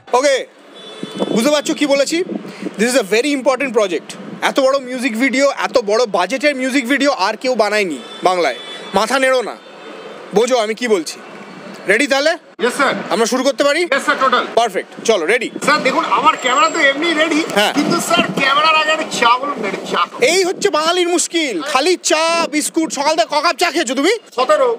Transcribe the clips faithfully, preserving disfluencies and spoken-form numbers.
ওকে, বুঝতে পারছো কি বলেছি? This is a very important project. এত বড় মিউজিক ভিডিও, এত বড় বাজেটের মিউজিক ভিডিও আর কেউ বানায়নি বাংলায়। মাথা নেড়ো না, বোঝো আমি কি বলছি। রেডি তাহলে? Yes sir. আমরা শুরু করতে পারি? ইয়েস স্যার, টোটাল পারফেক্ট, চলো রেডি। স্যার দেখুন, আমার ক্যামেরা তো এমনি রেডি, হ্যাঁ। কিন্তু স্যার ক্যামেরার আগে আমি চা বলুন, রেডি চা। এই হচ্ছে বাঙালির মুশকিল, খালি চা বিস্কুট। সকাল থেকে ক কাপ চা খেয়েছো তুমি? সতেরো।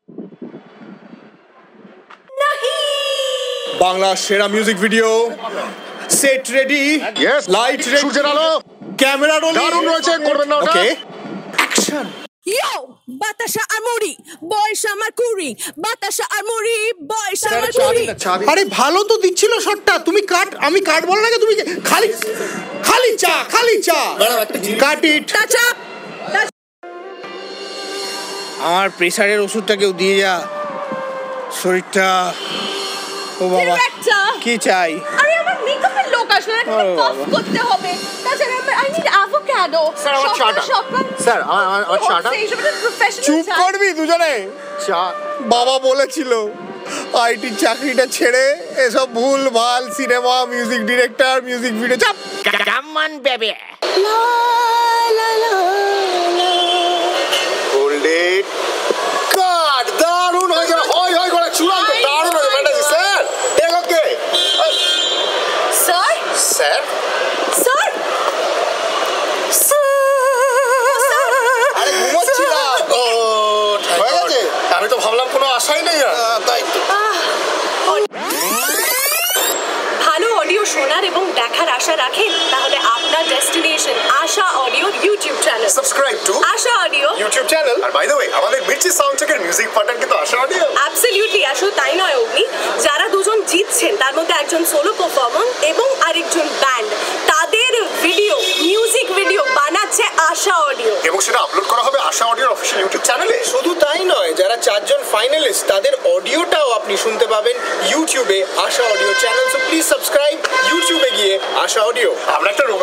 বাংলা সেরা music video, set ready, yes, light ready, সূর্যের আলো, ক্যামেরা রোলিং। দারুণ রয়েছে, করবেন না ওটা? ওকে, অ্যাকশন। ইয়ো বাতাসা আর মুড়ি, বয়স আমার কুড়ি, বাতাসা আর মুড়ি, বয়স আমার কুড়ি। আরে ভালো তো দিচ্ছিল শটটা, তুমি কাট। আমি কাট বল না, তুমি খালি খালি চা, খালি চা। কাট ইট। টাচা আমার প্রেসারের ওষুধটা কেউ দিয়ে যা, শরীরটা। ও বাবা, একটা কি চাই? আরে আমার মেকআপের লোক আসলে একটা কফ করতে হবে। তাছাড়া আই নিড অ্যাভোকাডো। স্যার আমার চাটা। স্যার আমার আমার- আমার চাটা। প্রফেশনাল চুপ করবি দুজনে। চা। বাবা বলেছিল আইটি চাকরিটা ছেড়ে এসব ভুল ভাল cinema, music director, music video চাপ। Come on, baby. Hold it. Cut, দারুণ হয়েছে, হয় হয় করে চূড়ান্ত, দারুণ হয়েছে fantasy sir. Take okay. Sir sir sir আরে ঘুমোচ্ছিলাম। ও হয়ে গেছে? আমি তো ভাবলাম কোনো আশাই নেই আর। তাই তো। ভালো অডিও শোনার এবং দেখার আশা রাখেন? তাহলে আপনার destination Asha audio YouTube channel. Subscribe to Asha audio YouTube channel. আর বাই দ্য ওয়ে, আমাদের মির্চি সাউন্ড চেকের মিউজিক পার্টনার কিন্তু আশা অডিও। অ্যাবসলিউটলি। আসলে তাই নয় অগ্নি, যারা দুজন জিতছেন তার মধ্যে একজন সোলো পারফর্মার এবং আরেকজন ব্যান্ড, তাদের ভিডিও, মিউজিক ভিডিও বানাচ্ছে আশা অডিও। এবং সেটা আপলোড করা হবে আশা অডিওর অফিসিয়াল ইউটিউব চ্যানেলে। শুধু তাই নয়, যারা চারজন ফাইনালিস্ট তাদের অডিওটাও আপনি শুনতে পাবেন ইউটিউবে Asha audio channel. So please subscribe ইউটিউবে গিয়ে আশা অডিও। আমরা একটা